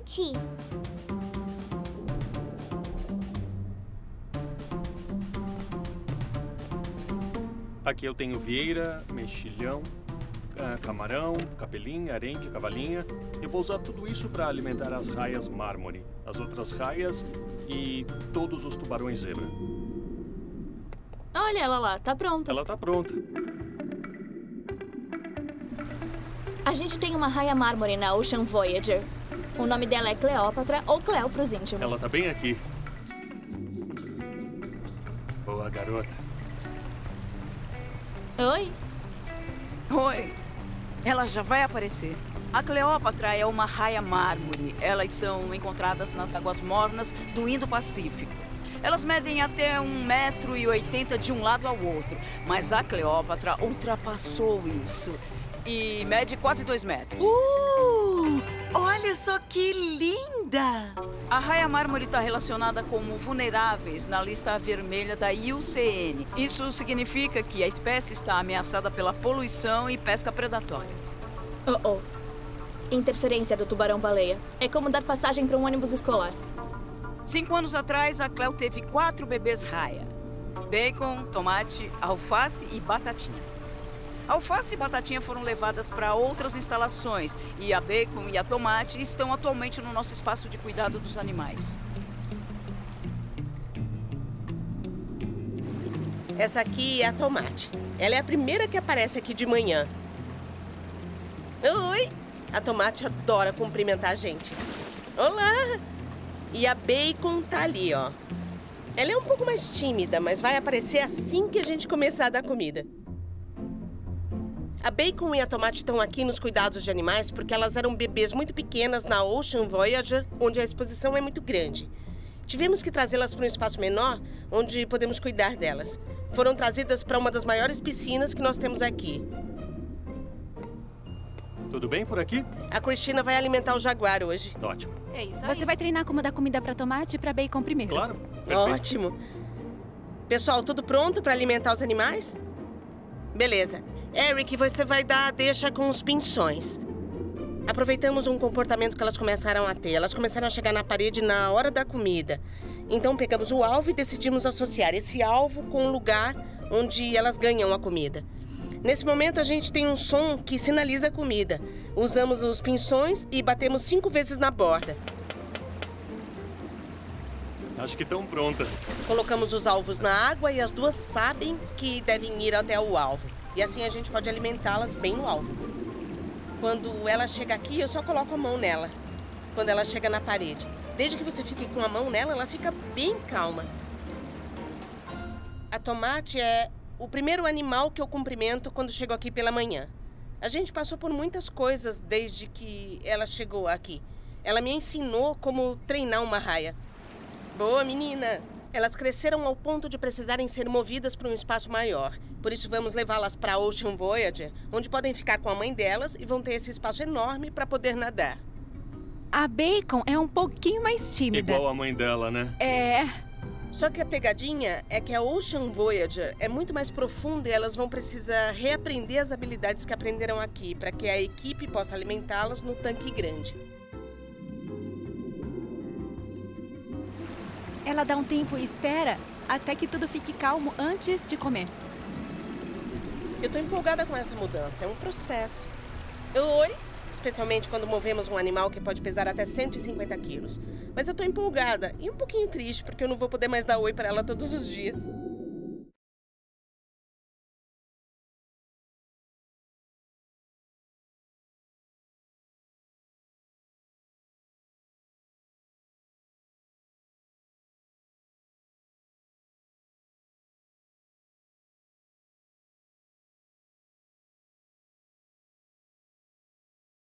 tomate. Aqui eu tenho vieira, mexilhão, camarão, capelinha, arenque, cavalinha. Eu vou usar tudo isso para alimentar as raias mármore, as outras raias e todos os tubarões zebra. Olha ela lá, tá pronta. Ela tá pronta. A gente tem uma raia mármore na Ocean Voyager. O nome dela é Cleópatra ou Cleo pros íntimos. Ela tá bem aqui. Boa, garota. Oi? Oi. Ela já vai aparecer. A Cleópatra é uma raia mármore. Elas são encontradas nas águas mornas do Indo-Pacífico. Elas medem até 1,80 m de um lado ao outro. Mas a Cleópatra ultrapassou isso. E mede quase 2 metros. Olha só que linda! A raia mármore está relacionada como vulneráveis na lista vermelha da IUCN. Isso significa que a espécie está ameaçada pela poluição e pesca predatória. Oh. Interferência do tubarão-baleia. É como dar passagem para um ônibus escolar. 5 anos atrás, a Cleo teve 4 bebês raia. Bacon, tomate, alface e batatinha. Alface e batatinha foram levadas para outras instalações e a Bacon e a Tomate estão atualmente no nosso espaço de cuidado dos animais. Essa aqui é a Tomate. Ela é a primeira que aparece aqui de manhã. Oi! A Tomate adora cumprimentar a gente. Olá! E a Bacon tá ali, ó. Ela é um pouco mais tímida, mas vai aparecer assim que a gente começar a dar comida. A Bacon e a Tomate estão aqui nos cuidados de animais porque elas eram bebês muito pequenas na Ocean Voyager, onde a exposição é muito grande. Tivemos que trazê-las para um espaço menor, onde podemos cuidar delas. Foram trazidas para uma das maiores piscinas que nós temos aqui. Tudo bem por aqui? A Cristina vai alimentar o jaguar hoje. Ótimo. É isso aí. Você vai treinar como dar comida pra Tomate e pra Bacon primeiro. Claro. Perfeito. Ótimo. Pessoal, tudo pronto para alimentar os animais? Beleza. Eric, você vai dar a deixa com os pinções. Aproveitamos um comportamento que elas começaram a ter. Elas começaram a chegar na parede na hora da comida. Então pegamos o alvo e decidimos associar esse alvo com o lugar onde elas ganham a comida. Nesse momento a gente tem um som que sinaliza a comida. Usamos os pinções e batemos 5 vezes na borda. Acho que estão prontas. Colocamos os alvos na água e as duas sabem que devem ir até o alvo. E assim a gente pode alimentá-las bem no alvo. Quando ela chega aqui, eu só coloco a mão nela. Quando ela chega na parede. Desde que você fique com a mão nela, ela fica bem calma. A Tomate é o primeiro animal que eu cumprimento quando chego aqui pela manhã. A gente passou por muitas coisas desde que ela chegou aqui. Ela me ensinou como treinar uma raia. Boa, menina! Elas cresceram ao ponto de precisarem ser movidas para um espaço maior. Por isso vamos levá-las para a Ocean Voyager, onde podem ficar com a mãe delas e vão ter esse espaço enorme para poder nadar. A Bacon é um pouquinho mais tímida. Igual a mãe dela, né? É. Só que a pegadinha é que a Ocean Voyager é muito mais profunda e elas vão precisar reaprender as habilidades que aprenderam aqui para que a equipe possa alimentá-las no tanque grande. Ela dá um tempo e espera até que tudo fique calmo antes de comer. Eu tô empolgada com essa mudança, é um processo. Oi? Especialmente quando movemos um animal que pode pesar até 150 quilos. Mas eu tô empolgada e um pouquinho triste porque eu não vou poder mais dar oi para ela todos os dias.